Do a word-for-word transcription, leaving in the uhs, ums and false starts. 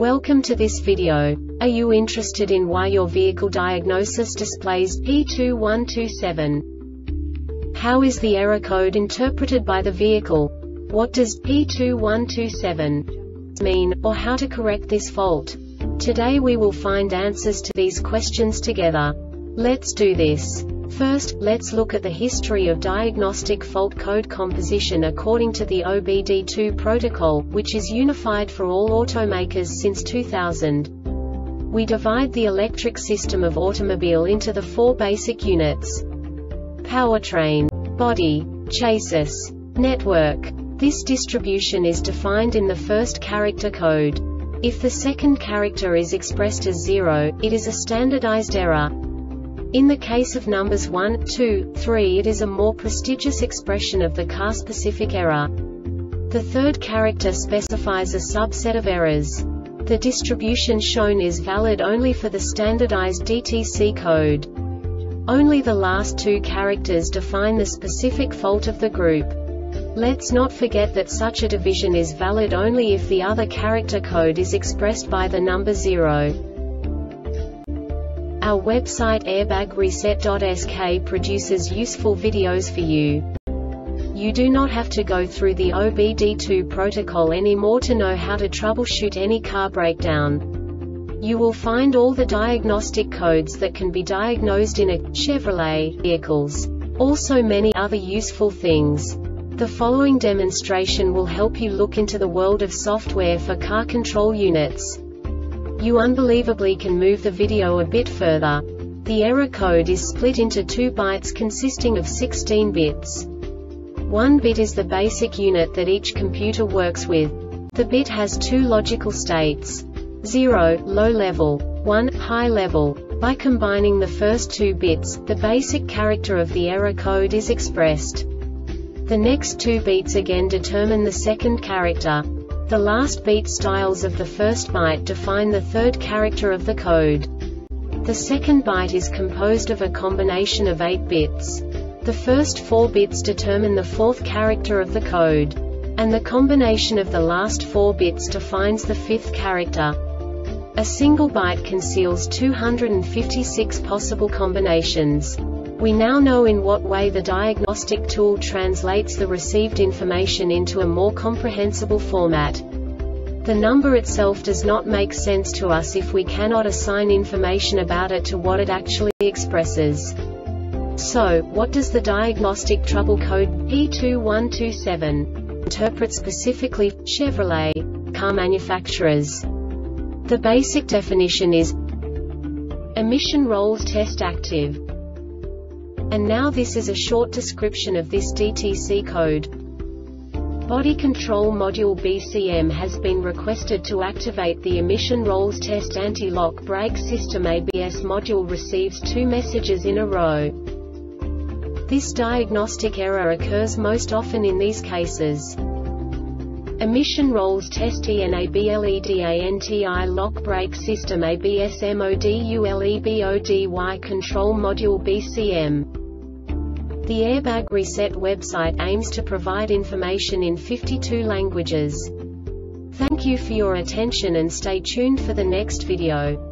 Welcome to this video. Are you interested in why your vehicle diagnosis displays P two one two seven? How is the error code interpreted by the vehicle? What does P two one two seven mean, or how to correct this fault? Today we will find answers to these questions together. Let's do this. First, let's look at the history of diagnostic fault code composition according to the O B D two protocol, which is unified for all automakers since two thousand. We divide the electric system of automobile into the four basic units: powertrain, body, chassis, network. This distribution is defined in the first character code. If the second character is expressed as zero, it is a standardized error. In the case of numbers one, two, three, it is a more prestigious expression of the car-specific error. The third character specifies a subset of errors. The distribution shown is valid only for the standardized D T C code. Only the last two characters define the specific fault of the group. Let's not forget that such a division is valid only if the other character code is expressed by the number zero. Our website airbag reset dot S K produces useful videos for you. You do not have to go through the O B D two protocol anymore to know how to troubleshoot any car breakdown. You will find all the diagnostic codes that can be diagnosed in a Chevrolet vehicles. Also many other useful things. The following demonstration will help you look into the world of software for car control units. You unbelievably can move the video a bit further. The error code is split into two bytes consisting of sixteen bits. One bit is the basic unit that each computer works with. The bit has two logical states: zero, low level, one, high level. By combining the first two bits, the basic character of the error code is expressed. The next two beats again determine the second character. The last beat styles of the first byte define the third character of the code. The second byte is composed of a combination of eight bits. The first four bits determine the fourth character of the code. And the combination of the last four bits defines the fifth character. A single byte conceals two hundred fifty-six possible combinations. We now know in what way the diagnostic tool translates the received information into a more comprehensible format. The number itself does not make sense to us if we cannot assign information about it to what it actually expresses. So, what does the diagnostic trouble code P two one two seven interpret specifically for Chevrolet car manufacturers? The basic definition is emission rolls test active. And now this is a short description of this D T C code. Body Control Module B C M has been requested to activate the Emission Rolls Test Anti-Lock Brake System A B S module receives two messages in a row. This diagnostic error occurs most often in these cases: Emission Rolls Test ENABLED ANTI-Lock Brake System A B S MODULEBODY Control Module B C M. The Airbag Reset website aims to provide information in fifty-two languages. Thank you for your attention and stay tuned for the next video.